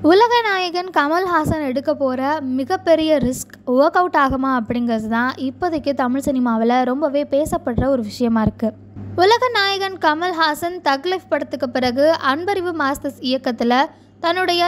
உலக நாயகன் கமல்ஹாசன் எடுக்க போகிற மிகப்பெரிய ரிஸ்க் ஒர்க் அவுட் ஆகுமா அப்படிங்கிறது தான் இப்போதைக்கு தமிழ் சினிமாவில் ரொம்பவே பேசப்படுற ஒரு விஷயமா இருக்குது. உலக நாயகன் கமல்ஹாசன் தக் லைஃப் படத்துக்கு பிறகு அன்பறிவு மாஸ்டர்ஸ் இயக்கத்தில் தன்னுடைய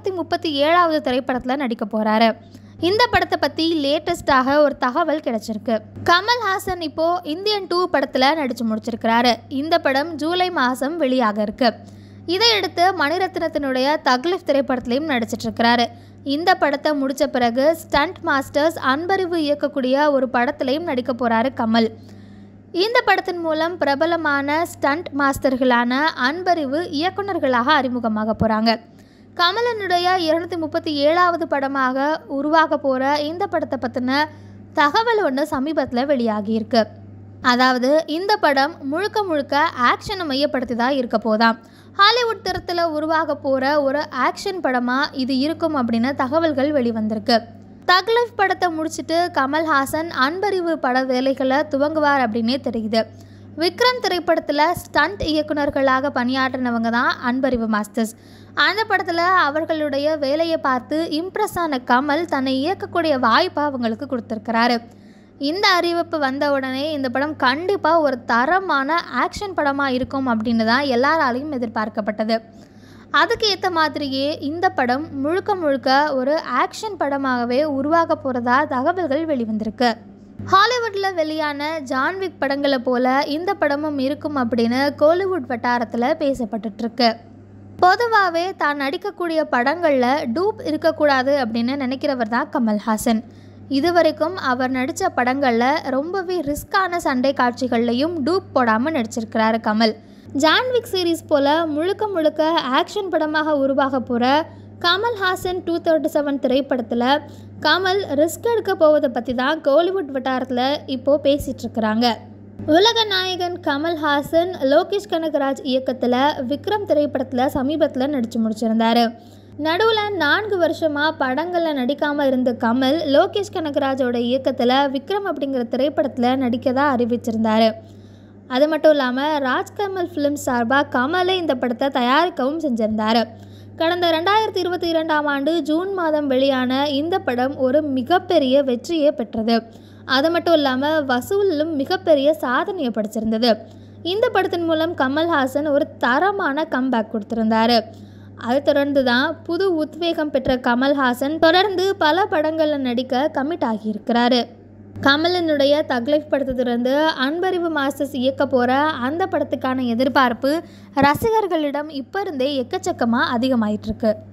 237வது திரைப்படத்தில் நடிக்க போகிறாரு. இந்த படத்தை பற்றி லேட்டஸ்டாக ஒரு தகவல் கிடைச்சிருக்கு. கமல்ஹாசன் இப்போது இந்தியன் 2 படத்தில் நடித்து முடிச்சிருக்கிறாரு. இந்த படம் ஜூலை மாதம் வெளியாக இருக்கு. இதையடுத்து மணிரத்னத்தினுடைய தக் லைஃப் திரைப்படத்திலையும் நடிச்சிட்ருக்கிறாரு. இந்த படத்தை முடித்த பிறகு ஸ்டண்ட் மாஸ்டர்ஸ் அன்பறிவு இயக்கக்கூடிய ஒரு படத்திலையும் நடிக்க போகிறாரு கமல். இந்த படத்தின் மூலம் பிரபலமான ஸ்டண்ட் மாஸ்டர்களான அன்பறிவு இயக்குநர்களாக அறிமுகமாக போகிறாங்க. கமலனுடைய 237வது படமாக உருவாக போகிற இந்த படத்தை பற்றின தகவல் ஒன்று சமீபத்தில் வெளியாகியிருக்கு. அதாவது இந்த படம் முழுக்க முழுக்க ஆக்ஷனை மையப்படுத்தி தான் இருக்க போதாம். ஹாலிவுட் தரத்தில் உருவாக போகிற ஒரு ஆக்ஷன் படமாக இது இருக்கும் அப்படின்னு தகவல்கள் வெளிவந்திருக்கு. தக் லைஃப் படத்தை முடிச்சுட்டு கமல்ஹாசன் அன்பறிவு பட வேலைகளை துவங்குவார் அப்படின்னே தெரியுது. விக்ரம் திரைப்படத்தில் ஸ்டண்ட் இயக்குநர்களாக பணியாற்றினவங்க தான் அன்பறிவு மாஸ்டர்ஸ். அந்த படத்தில் அவர்களுடைய வேலையை பார்த்து இம்ப்ரெஸ் ஆன கமல் தன்னை இயக்கக்கூடிய வாய்ப்பை அவங்களுக்கு கொடுத்துருக்கிறாரு. இந்த அறிவிப்பு வந்த உடனே இந்த படம் கண்டிப்பாக ஒரு தரமான ஆக்ஷன் படமாக இருக்கும் அப்படின்னு தான் எல்லாராலையும் எதிர்பார்க்கப்பட்டது. அதுக்கு ஏற்ற மாதிரியே இந்த படம் முழுக்க முழுக்க ஒரு ஆக்ஷன் படமாகவே உருவாக போகிறதா தகவல்கள் வெளிவந்திருக்கு. ஹாலிவுட்டில் வெளியான ஜான்விக் படங்களை போல இந்த படமும் இருக்கும் அப்படின்னு கோலிவுட் வட்டாரத்தில் பேசப்பட்டுருக்கு. பொதுவாகவே தான் நடிக்கக்கூடிய படங்களில் டூப் இருக்கக்கூடாது அப்படின்னு நினைக்கிறவர் தான் கமல்ஹாசன். இதுவரைக்கும் அவர் நடித்த படங்களில் ரொம்பவே ரிஸ்கான சண்டை காட்சிகள்லையும் டூப் போடாமல் நடிச்சிருக்கிறாரு கமல். ஜான்விக் சீரீஸ் போல் முழுக்க முழுக்க ஆக்ஷன் படமாக உருவாக போகிற கமல்ஹாசன் 237 திரைப்படத்தில் கமல் ரிஸ்க் எடுக்க போவதை பற்றி தான் கோலிவுட் வட்டாரத்தில் இப்போது பேசிகிட்ருக்கிறாங்க. உலக நாயகன் கமல்ஹாசன் லோகேஷ் கனகராஜ் இயக்கத்தில் விக்ரம் திரைப்படத்தில் சமீபத்தில் நடித்து முடிச்சிருந்தார். நடுவில் 4 வருஷமாக படங்களில் நடிக்காமல் இருந்த கமல் லோகேஷ் கனகராஜோட இயக்கத்தில் விக்ரம் அப்படிங்கிற திரைப்படத்தில் நடிக்கதா அறிவிச்சிருந்தார். அது மட்டும் இல்லாமல் ராஜ்கமல் ஃபிலிம்ஸ் சார்பாக கமலை இந்த படத்தை தயாரிக்கவும் செஞ்சிருந்தார். கடந்த 2022ஆம் ஆண்டு ஜூன் மாதம் வெளியான இந்த படம் ஒரு மிகப்பெரிய வெற்றியை பெற்றது. அது மட்டும் இல்லாமல் வசூலிலும் மிகப்பெரிய சாதனையை படைச்சிருந்தது. இந்த படத்தின் மூலம் கமல்ஹாசன் ஒரு தரமான கம்பேக் கொடுத்திருந்தார். அதை தொடர்ந்து தான் புது உத்வேகம் பெற்ற கமல்ஹாசன் தொடர்ந்து பல படங்களில் நடிக்க கமிட் ஆகியிருக்கிறாரு. கமலனுடைய தக் லைஃப் படத்திலிருந்து அன்பறிவு மாஸ்டர்ஸ் இயக்க போகிற அந்த படத்துக்கான எதிர்பார்ப்பு ரசிகர்களிடம் இப்போ இருந்தே எக்கச்சக்கமாக அதிகமாயிட்டிருக்கு.